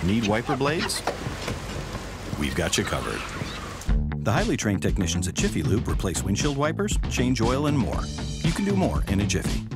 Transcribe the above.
Need wiper blades? We've got you covered. The highly trained technicians at Jiffy Lube replace windshield wipers, change oil, and more. You can do more in a jiffy.